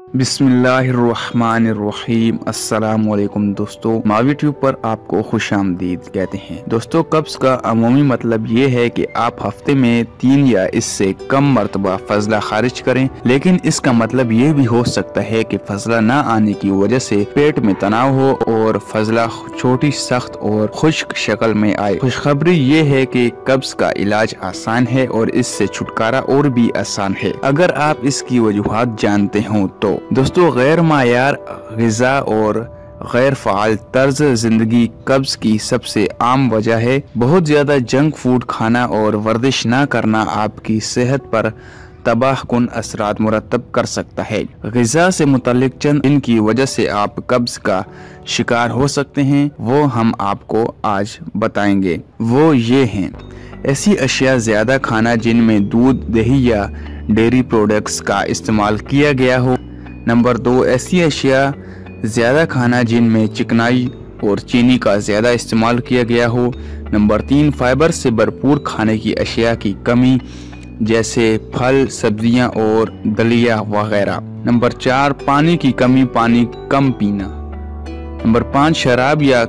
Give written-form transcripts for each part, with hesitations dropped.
बिस्मिल्लाहिर्रहमानिर्रहीम। अस्सलाम वालेकुम दोस्तों, मावी ट्यूब पर आपको खुश आमदीद कहते हैं। दोस्तों, कब्ज़ का अमूमी मतलब ये है कि आप हफ्ते में 3 या इससे कम मरतबा फजला खारिज करें, लेकिन इसका मतलब ये भी हो सकता है कि फजला न आने की वजह से पेट में तनाव हो और फजला छोटी, सख्त और खुश्क शक्ल में आए। खुशखबरी ये है कि कब्ज़ का इलाज आसान है और इससे छुटकारा और भी आसान है अगर आप इसकी वजूहात जानते हों तो। दोस्तों, गैर मायार ग़िज़ा और गैर फ़ाल तर्ज ज़िंदगी कब्ज़ की सबसे आम वजह है। बहुत ज़्यादा जंक फूड खाना और वर्जिश न करना आपकी सेहत पर तबाह कुन असरात मुरतब कर सकता है। ग़िज़ा से मुतल्लिक चंद इनकी वजह से आप कब्ज़ का शिकार हो सकते हैं, वो हम आपको आज बताएंगे। वो ये हैं: ऐसी अशिया ज़्यादा खाना जिनमें दूध, दही या डेयरी प्रोडक्ट्स का इस्तेमाल किया गया हो। नंबर 2, ऐसी अशिया ज़्यादा खाना जिनमें चिकनाई और चीनी का ज़्यादा इस्तेमाल किया गया हो। नंबर 3, फाइबर से भरपूर खाने की अशिया की कमी जैसे फल, सब्जियां और दलिया वगैरह। नंबर 4, पानी की कमी, पानी कम पीना। नंबर 5, शराब या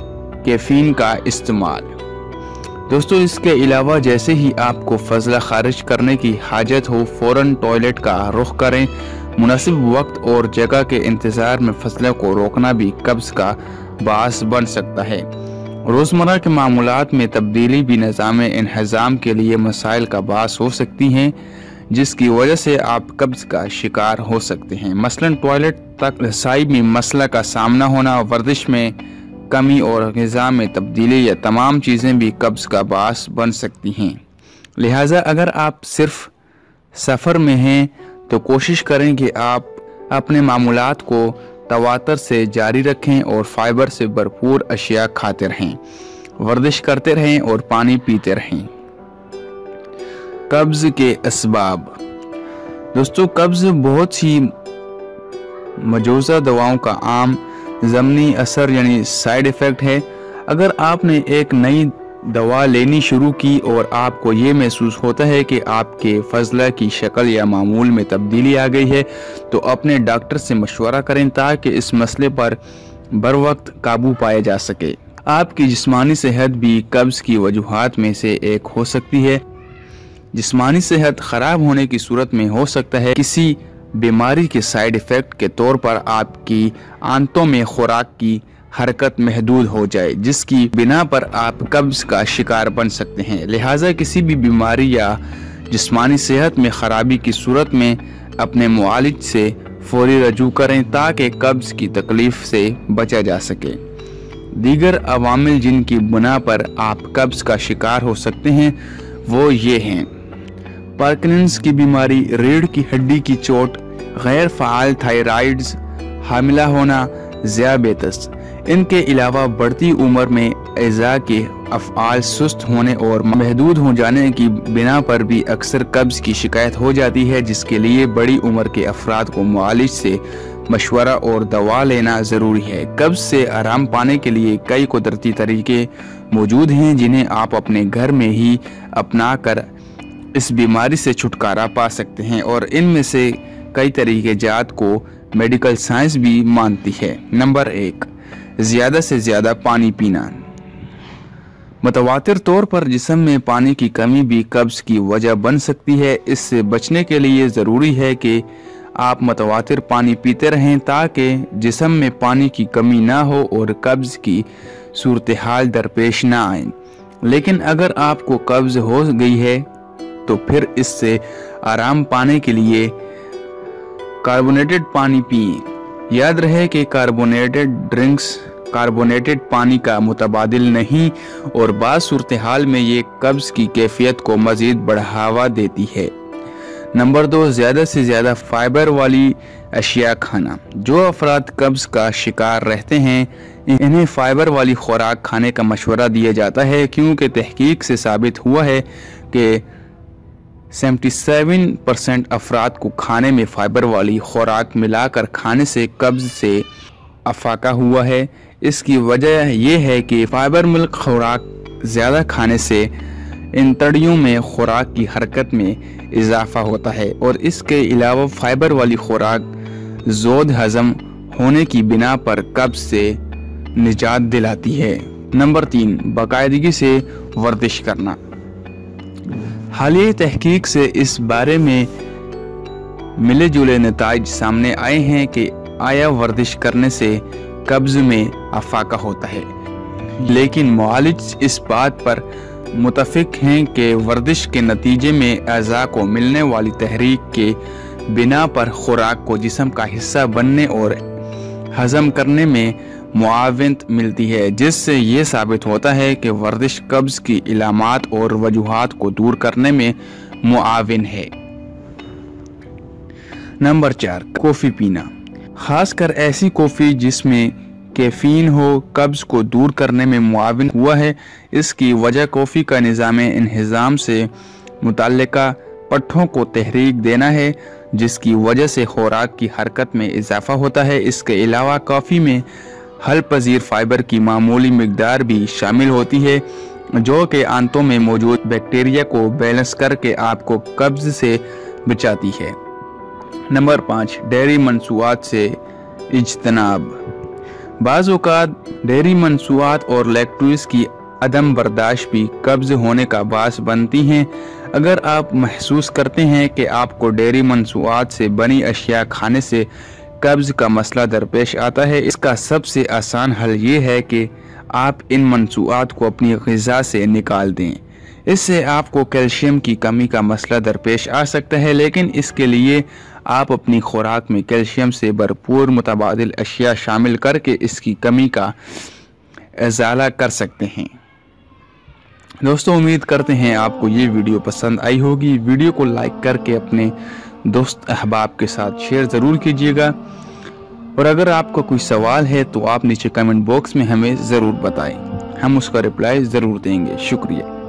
कैफीन का इस्तेमाल। दोस्तों, इसके अलावा जैसे ही आपको फजला खारिज करने की हाजत हो, फौरन टॉयलेट का रुख करें। मुनासिब वक्त और जगह के इंतज़ार में फजला को रोकना भी कब्ज़ का बास बन सकता है। रोज़मर्रा के मामूलात में तब्दीली भी निज़ाम इंहज़ाम के लिए मसाइल का बास हो सकती हैं, जिसकी वजह से आप कब्ज़ का शिकार हो सकते हैं। मसलन टॉयलेट तक रसाई में मसला का सामना होना, वर्जिश में कमी और ग़िज़ा में तब्दीली, या तमाम चीज़ें भी कब्ज़ का बास बन सकती हैं। लिहाजा अगर आप सिर्फ सफ़र में हैं तो कोशिश करें कि आप अपने मामूलात को तवातर से जारी रखें और फाइबर से भरपूर अशिया खाते रहें, वर्जिश करते रहें और पानी पीते रहें। कब्ज़ के असबाब। दोस्तों, कब्ज़ बहुत सी मौजूदा दवाओं का आम ज़मनी असर यानी साइड इफ़ेक्ट है। अगर आपने एक नई दवा लेनी शुरू की और आपको ये महसूस होता है कि आपके फजला की शक्ल या मामूल में तब्दीली आ गई है, तो अपने डॉक्टर से मशवरा करें ताकि इस मसले पर बर वक्त काबू पाया जा सके। आपकी जिस्मानी सेहत भी कब्ज़ की वजूहात में से एक हो सकती है। जिस्मानी सेहत ख़राब होने की सूरत में हो सकता है किसी बीमारी के साइड इफ़ेक्ट के तौर पर आपकी आंतों में खुराक की हरकत महदूद हो जाए, जिसकी बिना पर आप कब्ज़ का शिकार बन सकते हैं। लिहाजा किसी भी बीमारी या जिस्मानी सेहत में ख़राबी की सूरत में अपने मुआलिज से फौरी रजू करें ताकि कब्ज़ की तकलीफ़ से बचा जा सके। दीगर अवामिल जिनकी बिना पर आप कब्ज़ का शिकार हो सकते हैं वो ये हैं: पार्किंसंस की बीमारी, रीढ़ की हड्डी की चोट, गैर फ़ाल थायराइड्स, हामिला होना, ज़ियाबेतस। इनके अलावा बढ़ती उम्र में अज़ा के अफ़आल सुस्त होने और महदूद हो जाने की बिना पर भी अक्सर कब्ज़ की शिकायत हो जाती है, जिसके लिए बड़ी उम्र के अफराद को मुआलिज से मशवरा और दवा लेना ज़रूरी है। कब्ज़ से आराम पाने के लिए कई कुदरती तरीके मौजूद हैं जिन्हें आप अपने घर में ही अपना कर इस बीमारी से छुटकारा पा सकते हैं, और इनमें से कई तरीके जात को मेडिकल साइंस भी मानती है। नंबर 1, ज़्यादा से ज़्यादा पानी पीना। मुतवातिर तौर पर जिस्म में पानी की कमी भी कब्ज़ की वजह बन सकती है। इससे बचने के लिए ज़रूरी है कि आप मुतवातिर पानी पीते रहें ताकि जिस्म में पानी की कमी ना हो और कब्ज़ की सूरत हाल दरपेश ना आए। लेकिन अगर आपको कब्ज़ हो गई है तो फिर इससे आराम पाने के लिए कार्बोनेटेड पानी पिएं। याद रहे कि कार्बोनेटेड ड्रिंक्स कार्बोनेटेड पानी का मुतबादिल नहीं, और बाज़ सूरत हाल में ये कब्ज़ की कैफियत को मज़ीद बढ़ावा देती है। नंबर 2, ज़्यादा से ज़्यादा फाइबर वाली अशिया खाना। जो अफराद कब्ज़ का शिकार रहते हैं इन्हें फ़ाइबर वाली खुराक खाने का मशवरा दिया जाता है, क्योंकि तहकीक से साबित हुआ है कि 77% अफराद को खाने में फ़ाइबर वाली खुराक मिलाकर खाने से कब्ज़ से अफाका हुआ है। इसकी वजह यह है कि फ़ाइबर मिल्क खुराक ज़्यादा खाने से इन तड़ियों में खुराक की हरकत में इजाफा होता है, और इसके अलावा फाइबर वाली खुराक ज़ोद हजम होने की बिना पर कब्ज से निजात दिलाती है। नंबर 3, बाकायदगी से वर्जिश करना। हालिया तहकीक से इस बारे में मिले जुले नताइज सामने आए हैं कि आया वर्जिश करने से कब्ज में अफाका होता है, लेकिन मुआलिज इस बात पर मुतफिक हैं कि वर्जिश के नतीजे में अज़ा को मिलने वाली तहरीक के बिना पर खुराक को जिस्म का हिस्सा बनने और हजम करने में मुआवनत मिलती है, जिससे ये साबित होता है कि वर्जिश कब्ज की इलामात और वजूहात को दूर करने में मुआविन है। नंबर 4, कॉफ़ी पीना। खासकर ऐसी कॉफ़ी जिसमें कैफीन हो, कब्ज को दूर करने में मुआविन हुआ है। इसकी वजह कॉफ़ी का निज़ाम इंहिज़ाम से मुतल्लिका पट्ठों को तहरीक देना है, जिसकी वजह से खुराक की हरकत में इजाफा होता है। इसके अलावा कॉफ़ी में हल पजीर फाइबर की मामूली मिकदार भी शामिल होती है, जो कि आंतों में मौजूद बैक्टीरिया को बैलेंस करके आपको कब्ज से बचाती है। नंबर 5, डेयरी मंसूआत से इज्तनाब। बाज़ औक़ात डेयरी मंसूआत और लैक्टोज़ की अदम बर्दाश्त भी कब्ज होने का बास बनती हैं। अगर आप महसूस करते हैं कि आपको डेयरी मंसूआत से बनी अशिया खाने से कब्ज का मसला दरपेश आता है, इसका सबसे आसान हल ये है कि आप इन मंसूआत को अपनी ग़िज़ा से निकाल दें। इससे आपको कैल्शियम की कमी का मसला दरपेश आ सकता है, लेकिन इसके लिए आप अपनी खुराक में कैल्शियम से भरपूर मुतबादिल अशिया शामिल करके इसकी कमी का इज़ाला कर सकते हैं। दोस्तों, उम्मीद करते हैं आपको ये वीडियो पसंद आई होगी। वीडियो को लाइक करके अपने दोस्त अहबाब के साथ शेयर ज़रूर कीजिएगा, और अगर आपका कोई सवाल है तो आप नीचे कमेंट बॉक्स में हमें ज़रूर बताएं, हम उसका रिप्लाई ज़रूर देंगे। शुक्रिया।